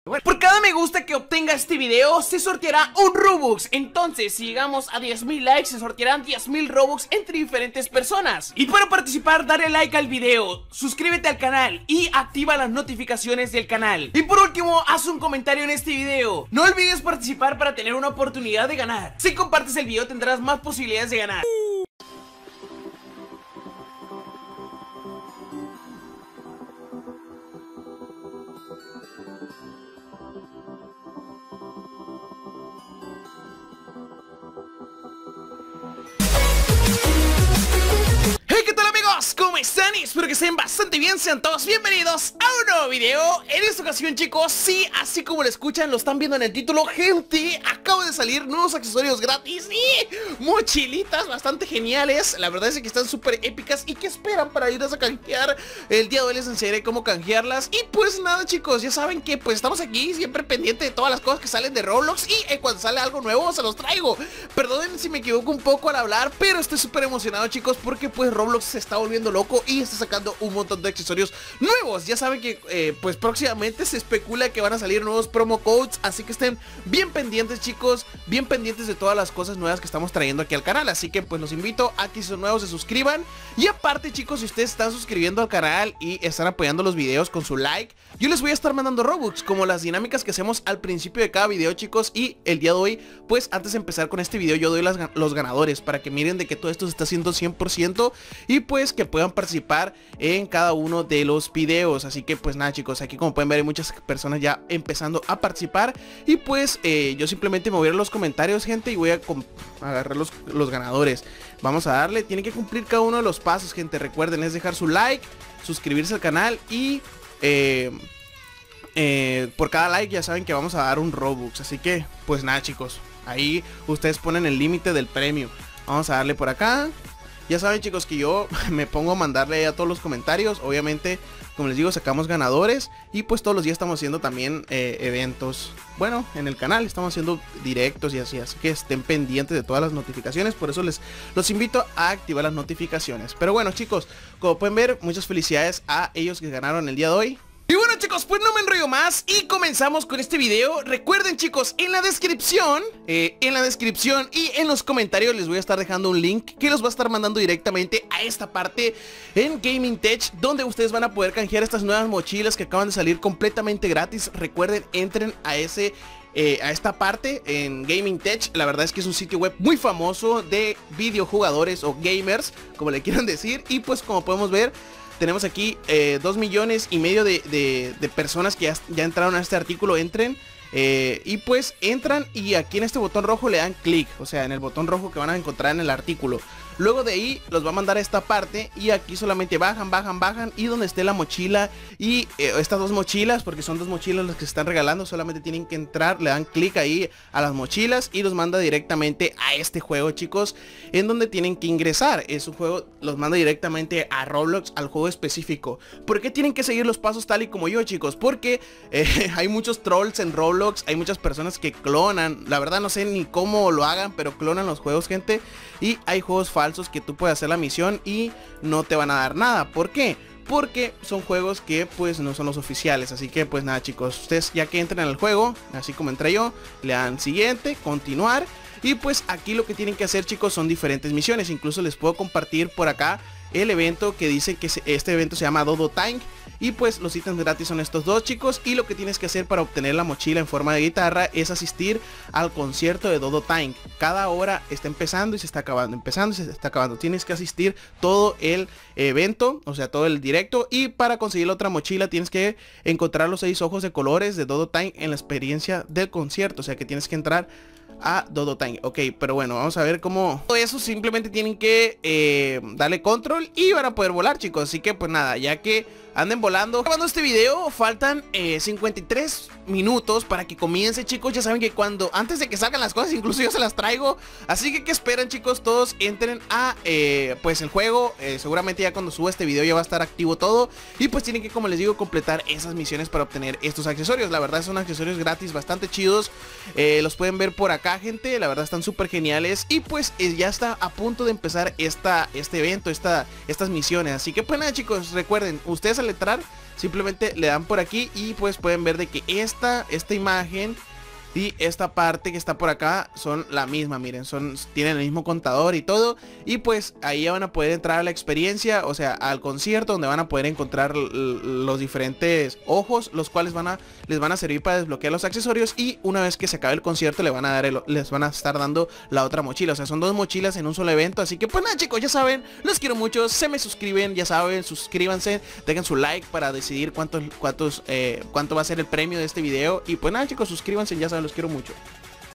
Por cada me gusta que obtenga este video se sorteará un Robux. Entonces si llegamos a 10.000 likes se sortearán 10.000 Robux entre diferentes personas. Y para participar dale like al video, suscríbete al canal y activa las notificaciones del canal. Y por último haz un comentario en este video. No olvides participar para tener una oportunidad de ganar. Si compartes el video tendrás más posibilidades de ganar. ¿Cómo están? Espero que estén bastante bien. Sean todos bienvenidos a un nuevo video. En esta ocasión, chicos, sí, así como lo escuchan, lo están viendo en el título, gente, acaba de salir nuevos accesorios gratis y mochilitas bastante geniales. La verdad es que están súper épicas. ¿Y qué esperan para irlas a canjear? El día de hoy les enseñaré cómo canjearlas. Y pues nada, chicos, ya saben que pues estamos aquí siempre pendiente de todas las cosas que salen de Roblox. Y cuando sale algo nuevo se los traigo. Perdonen si me equivoco un poco al hablar, pero estoy súper emocionado, chicos, porque pues Roblox se está volviendo loco y está sacando un montón de accesorios nuevos. Ya saben que pues próximamente se especula que van a salir nuevos promo codes, así que estén bien pendientes, chicos, bien pendientes de todas las cosas nuevas que estamos trayendo aquí al canal. Así que pues los invito a que si son nuevos se suscriban. Y aparte, chicos, si ustedes están suscribiendo al canal y están apoyando los videos con su like, yo les voy a estar mandando Robux, como las dinámicas que hacemos al principio de cada video, chicos. Y el día de hoy, pues antes de empezar con este video, yo doy los ganadores para que miren de que todo esto se está haciendo 100% y pues que puedan participar en cada uno de los videos. Así que pues nada, chicos, aquí como pueden ver hay muchas personas ya empezando a participar. Y pues yo simplemente me voy a ir a los comentarios, gente, y voy a agarrar los ganadores. Vamos a darle, tienen que cumplir cada uno de los pasos, gente. Recuerden, es dejar su like, suscribirse al canal y por cada like ya saben que vamos a dar un Robux. Así que pues nada, chicos, ahí ustedes ponen el límite del premio. Vamos a darle por acá. Ya saben, chicos, que yo me pongo a mandarle a todos los comentarios. Obviamente, como les digo, sacamos ganadores. Y pues todos los días estamos haciendo también eventos. Bueno, en el canal estamos haciendo directos y así. Así que estén pendientes de todas las notificaciones. Por eso los invito a activar las notificaciones. Pero bueno, chicos, como pueden ver, muchas felicidades a ellos que ganaron el día de hoy. Y bueno, chicos, pues no me enrollo más y comenzamos con este video. Recuerden, chicos, en la descripción y en los comentarios les voy a estar dejando un link que los va a estar mandando directamente a esta parte en Gaming Tech, donde ustedes van a poder canjear estas nuevas mochilas que acaban de salir completamente gratis. Recuerden, entren a esta parte en Gaming Tech. La verdad es que es un sitio web muy famoso de videojugadores o gamers, como le quieran decir. Y pues como podemos ver, tenemos aquí 2,5 millones de personas que ya entraron a este artículo. Entren y pues entran y aquí en este botón rojo le dan clic, o sea, en el botón rojo que van a encontrar en el artículo. Luego de ahí los va a mandar a esta parte y aquí solamente bajan y donde esté la mochila y estas dos mochilas, porque son dos mochilas las que se están regalando, solamente tienen que entrar, le dan clic ahí a las mochilas y los manda directamente a este juego, chicos, en donde tienen que ingresar. Es un juego, los manda directamente a Roblox, al juego específico. ¿Por qué tienen que seguir los pasos tal y como yo, chicos? Porque hay muchos trolls en Roblox, hay muchas personas que clonan, la verdad no sé ni cómo lo hagan, pero clonan los juegos, gente, y hay juegos falsos que tú puedes hacer la misión y no te van a dar nada. ¿Por qué? Porque son juegos que pues no son los oficiales. Así que pues nada, chicos, ustedes ya que entran al juego, así como entré yo, le dan siguiente, continuar. Y pues aquí lo que tienen que hacer, chicos, son diferentes misiones. Incluso les puedo compartir por acá el evento que dice que este evento se llama Dodo Tank. Y pues los ítems gratis son estos dos, chicos. Y lo que tienes que hacer para obtener la mochila en forma de guitarra es asistir al concierto de Dodo Tank. Cada hora está empezando y se está acabando, empezando y se está acabando. Tienes que asistir todo el evento, o sea, todo el directo. Y para conseguir la otra mochila tienes que encontrar los 6 ojos de colores de Dodo Tank en la experiencia del concierto. O sea que tienes que entrar a Dodo Tank. Ok, pero bueno, vamos a ver cómo todo eso. Simplemente tienen que darle control y van a poder volar, chicos. Así que pues nada, ya que anden volando. Grabando este video, faltan 53 minutos para que comience, chicos. Ya saben que antes de que salgan las cosas, incluso yo se las traigo. Así que, ¿qué esperan, chicos? Todos entren a pues el juego. Seguramente ya cuando suba este video ya va a estar activo todo. Y pues tienen que, como les digo, completar esas misiones para obtener estos accesorios. La verdad son accesorios gratis bastante chidos. Los pueden ver por acá. acá, gente, la verdad están súper geniales. Y pues ya está a punto de empezar este evento, estas misiones. Así que pues nada, chicos, recuerden, ustedes al entrar simplemente le dan por aquí y pues pueden ver de que esta imagen y esta parte que está por acá son la misma, miren, tienen el mismo contador y todo. Y pues ahí ya van a poder entrar a la experiencia, o sea, al concierto, donde van a poder encontrar los diferentes ojos, los cuales les van a servir para desbloquear los accesorios. Y una vez que se acabe el concierto les van a estar dando la otra mochila. O sea, son 2 mochilas en un solo evento. Así que pues nada, chicos, ya saben, los quiero mucho, se me suscriben, ya saben, suscríbanse, dejen su like para decidir cuánto va a ser el premio de este video. Y pues nada, chicos, suscríbanse, ya saben, los quiero mucho.